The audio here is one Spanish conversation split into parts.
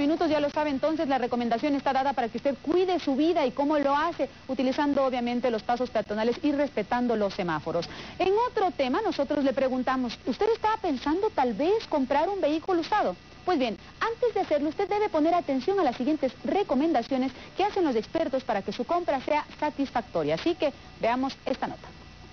minutos, ya lo sabe, entonces la recomendación está dada para que usted cuide su vida y cómo lo hace, utilizando obviamente los pasos peatonales y respetando los semáforos. En otro tema, nosotros le preguntamos, ¿usted estaba pensando tal vez comprar un vehículo usado? Pues bien, antes de hacerlo, usted debe poner atención a las siguientes recomendaciones que hacen los expertos para que su compra sea satisfactoria. Así que veamos esta nota.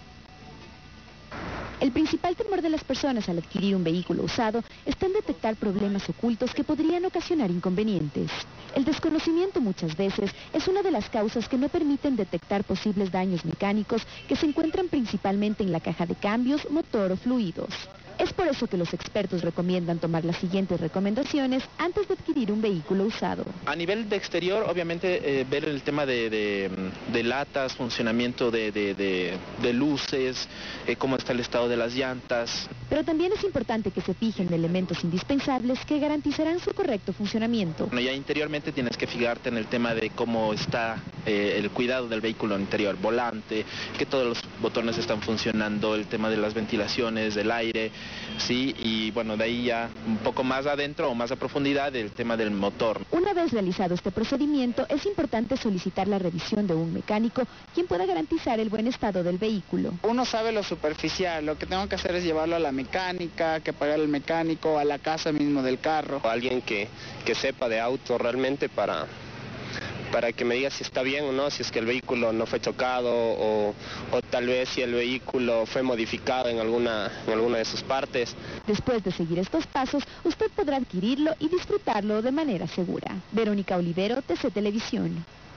El principal temor de las personas al adquirir un vehículo usado está en detectar problemas ocultos que podrían ocasionar inconvenientes. El desconocimiento muchas veces es una de las causas que no permiten detectar posibles daños mecánicos que se encuentran principalmente en la caja de cambios, motor o fluidos. Es por eso que los expertos recomiendan tomar las siguientes recomendaciones antes de adquirir un vehículo usado. A nivel de exterior, obviamente, ver el tema de latas, funcionamiento de luces, cómo está el estado de las llantas. Pero también es importante que se fijen en elementos indispensables que garantizarán su correcto funcionamiento. Bueno, ya interiormente tienes que fijarte en el tema de cómo está el cuidado del vehículo interior, volante, que todos los botones están funcionando, el tema de las ventilaciones, del aire, sí, y bueno, de ahí ya un poco más adentro o más a profundidad el tema del motor. Una vez realizado este procedimiento, es importante solicitar la revisión de un mecánico, quien pueda garantizar el buen estado del vehículo. Uno sabe lo superficial, lo que tengo que hacer es llevarlo a la mecánica, que pagar al mecánico, a la casa mismo del carro. Alguien que sepa de auto realmente para que me diga si está bien o no, si es que el vehículo no fue chocado o tal vez si el vehículo fue modificado en alguna de sus partes. Después de seguir estos pasos, usted podrá adquirirlo y disfrutarlo de manera segura. Verónica Olivero, TC Televisión.